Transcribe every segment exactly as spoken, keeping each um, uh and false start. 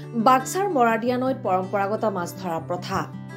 বাক্সাৰ মৰাদিয়া নৈত পৰম্পৰাগত মাছ ধৰা প্ৰথা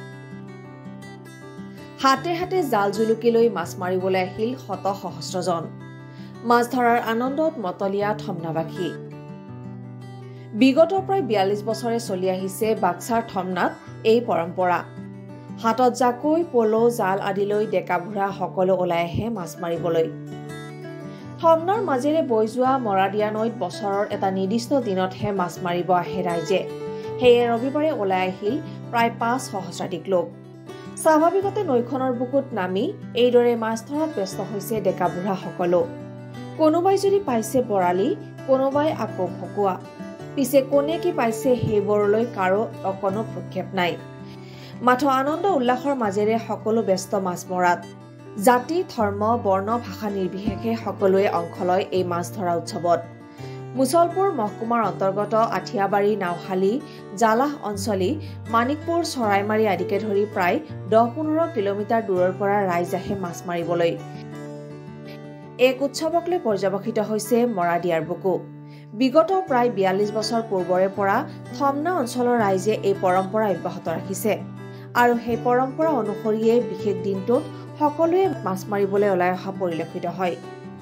হাতে হাতে জাল জুলুকি লৈ মাছ মাৰিবলৈ আহিল শত সহস্ৰজন মাছ ধৰাৰ আনন্দত মতলীয়া থমনাবাসী বিগত প্ৰায় বিয়াল্লিছ বছৰে চলি আহিছে বাক্সাৰ থমনাত এই পৰম্পৰা হাতত জাকৈ পলো জাল আদিলৈ ডেকা বুঢ়া সকলো ওলাই আহে মাছ মাৰিবলৈ থমনাৰ মাজেৰে বৈ যোৱা মৰাদিয়া নৈত বছৰৰ এটা নিৰ্দিষ্ট দিনতহে মাছ মাৰিব আহে ৰাইজে সেয়ে ৰবিবাৰে ওলাই আহিল প্ৰায় পাঁচ সহস্ৰাধিক লোক স্বাভাৱিকতে নৈখনৰ বুকুত নামি এইদৰে মাছ ধৰাত ব্যস্ত হৈছে ডেকা বুঢ়া সকলো কোনোবাই যদি পাইছে বৰালি কোনোবাই আকৌ ভকুৱা পিছে কোনে কি পাইছে সেইবোৰলৈ কাৰো অকণো প্ৰক্ষেপ নাই মাথো আনন্দ উল্লাসৰ মাজেৰে সকলো ব্যস্ত মাছ মৰাত জাতি ধৰ্ম বৰ্ণ ভাষা নিৰ্বিশেষে সকলোৱে অংশ লয় এই মাছ ধৰা উৎসৱত মুছলপুৰ মহকুমাৰ অন্তৰ্গত আঠিয়াবাৰী নাওশালী জালাহ অঞ্চলী মানিকপুৰ চৰাইমাৰী আদিকে ধৰি প্ৰায় দহ পোন্ধৰ কিলোমিটাৰ দূৰৰ পৰা ৰাইজ আহে মাছ মাৰিবলৈ এক উৎসৱক লৈ পৰ্যবেক্ষিত হৈছে মৰাদিয়াৰ বুকু বিগত প্ৰায় বিয়াল্লিছ বছৰ পূৰ্বৰে পৰা থমনা অঞ্চলৰ ৰাইজে এই পৰম্পৰা অব্যাহত ৰাখিছে আৰু সেই পৰম্পৰা অনুসৰিয়ে বিশেষ দিনটোত সকলোৱে মাছ মাৰিবলৈ ওলাই অহা পৰিলক্ষিত হয়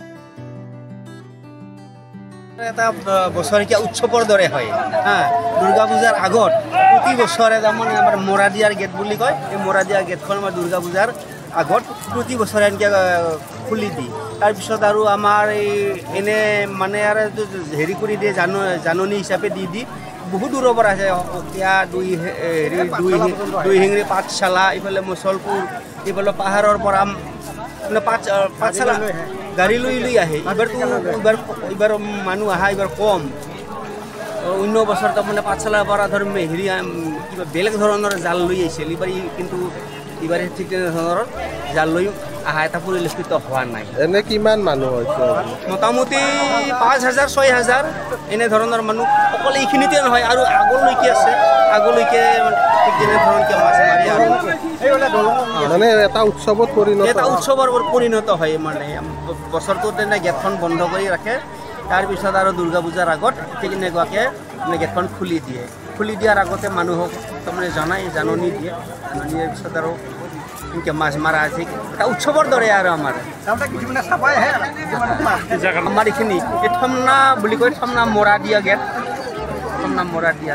এটা বছৰীয়া উৎসৱৰ দৰে হয় হা দুৰ্গা পূজাৰ আগত প্ৰতি বছৰে তাৰমানে আমাৰ মৰাদিয়াৰ গেট বুলি কয় এই মৰাদিয়াৰ গেটখন আমাৰ দুৰ্গা পূজাৰ আগত প্ৰতি বছৰে এনেকৈ খুলি দি তাৰপিছত আৰু আমাৰ এই এনে মানে আৰু হেৰি কৰি দিয়ে জান জাননী হিচাপে দি দি বহুত দূৰৰ পৰা আছে অকীয়া দুই হেৰি দুই দুই শিঙৰি পাঠশালা ইফালে মুছলপুৰ ইফালে পাহাৰৰ পৰা মানে পাঠ পাঠশালা গাড়ী লৈ লৈ আহে এইবাৰতো এইবাৰ এইবাৰ মানুহ অহা এইবাৰ কম অন্য বছৰ তাৰমানে পাঠশালাৰ পৰা ধৰ হেৰি কিবা বেলেগ ধৰণৰ জাল লৈ আহিছিল এইবাৰ কিন্তু এইবাৰে ঠিক তেনেধৰণৰ জাল লৈ অহা এটা পৰিলক্ষিত হোৱা নাই এনে কিমান মানুহ হৈছে মোটামুটি পাঁচ হাজাৰ ছয় হাজাৰ এনে ধৰণৰ মানুহ অকল এইখিনিতে নহয় আৰু আগলৈকে আছে আগলৈকে ঠিক তেনেধৰণকৈ মাছ মাৰি আৰু মানে এটা উৎসৱত পৰিণত এটা উৎসৱৰ পৰিণত হয় মানে বছৰটোত তেনে গেটখন বন্ধ কৰি ৰাখে তাৰপিছত আৰু দুৰ্গা পূজাৰ আগত ঠিক এনেকুৱাকৈ মানে গেটখন খুলি দিয়ে খুলি দিয়াৰ আগতে মানুহক তাৰমানে জনাই জাননী দিয়ে জাননী দিয়াৰ পিছত আৰু এনেকৈ মাছ মৰা আছে এটা উৎসৱৰ দৰে আৰু আমাৰ আমাৰ এইখিনি এই থমনা বুলি কয় থমনা মৰা দিয়া গেট থমনা মৰা দিয়া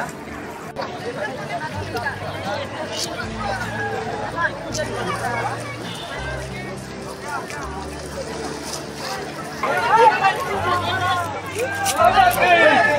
Okay.